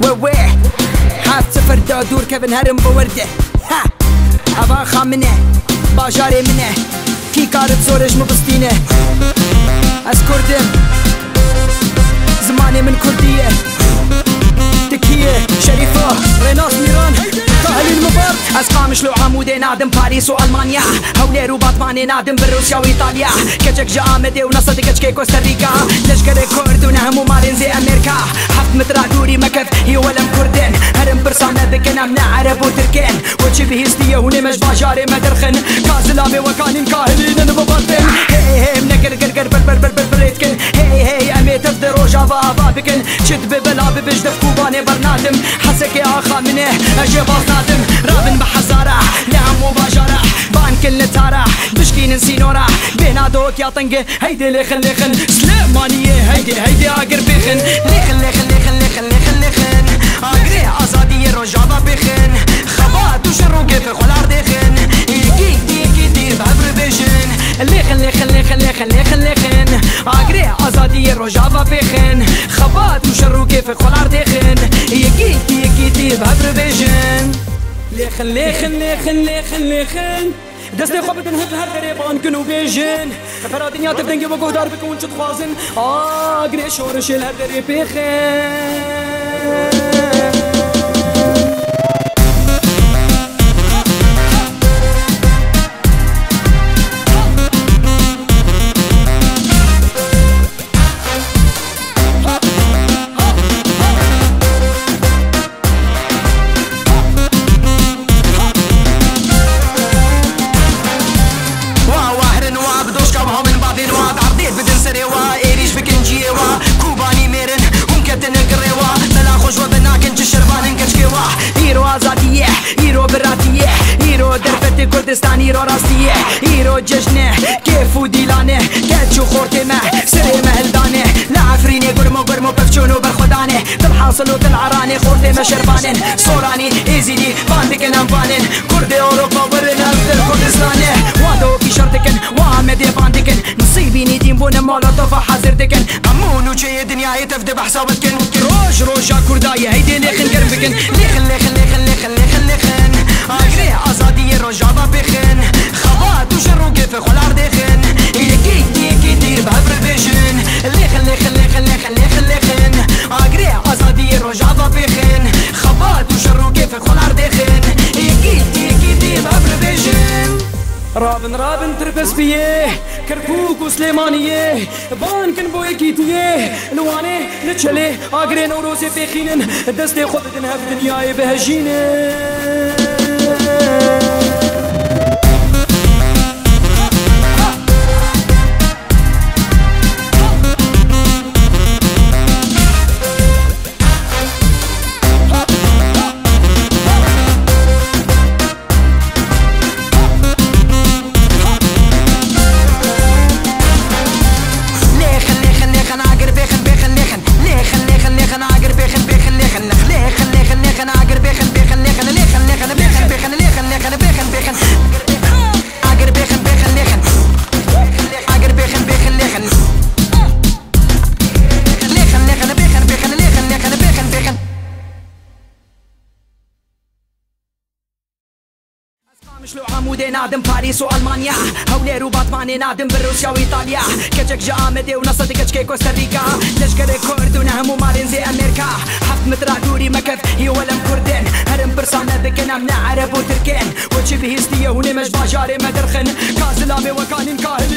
ووي حاف سفر دور كفن هرم بورده ها أبا خامنه باجاري منه كي كارت زورج مبستينه از كردم زماني من كردية تكية شريفة ريناس ميران كاهلين مبارك از قامش لو عمودي نادم باريس والمانيا هولي رو باتماني نادم بروسيا وايطاليا كجك جا آمده ونصد كجكي كوستاريكا لشكر كرد ونهمو مارين زي امريكا حفت مترا دوري مكف هي ولم كردن هرم برسانه بكن امنا عرب وتركن وچي بهستيه هوني مش باجاري مدرخن كازلامي وكانين كاهلين نببطن هي هي منكر قرقر بر بريتكن هي امي تفدر وجافا افا بكن شد ببلا ببجدف كوباني برنادم حسك يا اخا منه اجي باصنادم رابن بحزارة لعم وباجارة بان كل تارة بشكين نسينورة بينا دوك يا طنقة هيدي لخن سليمانية هيدي اقر بخن لخن اقري ازادي رجابة بخن خبات وشرو كيف خلار دخن يكي دير بعبر بجن لخن اقري ازادي رجابة بخن خبات وشرو كيف خلار دخن يكي دير بعبر بجن لخن دستي خوبت نهد هر دريبان كنو بيجن فرا دنيا تفدنجي وقو دار بكون تخوازن اقري شورش الهر دري بخن كردستان ايرو راستيه ايرو جشنه كيف وديلانه كاتشو خورتمه سري مهلدانه لا عفريني قرمو بفشونو برخدانه تلحاصل وتلعراني خورتمه شربانن صوراني ايزيدي باندكن انفانن كرد اوروبا ورنا كردستانه وادو في شرطكن وامدي باندكن نصيبيني دين بون مولوتوف حاضردكن امونو جاي دنيا يتفدي بحسابتكن روجا كردايه هيدي لخن قربكن لخن اقري ازادي رجابة بخن خبات وشرو كيف خلار دخن يكي دير بعبر بجن لخن اقري ازادي رجابة بخن خبات وشرو كيف خلار دخن يكي دير بعبر بجن رابن تربس بيه كركوك وسليمانيه بان كن بوي كيتيه لواني نتشلي اقري نوروسي بخينن دستي خودتن هف دنياي بهجينه مشلو عمودي نادم باريس والمانيا هولي رو باتماني نادم بروسيا وايطاليا كجك جا آمده ونصد كجكي كوستاريكا لشكر كرد ونهمو مارين زي امريكا حفت مترا دوري مكف هي ولم كردن هرم برسانه بكن امنا عرب وتركن وچي بهستيه هوني مش باجاري مدرخن كازلامي وكانين كاهلين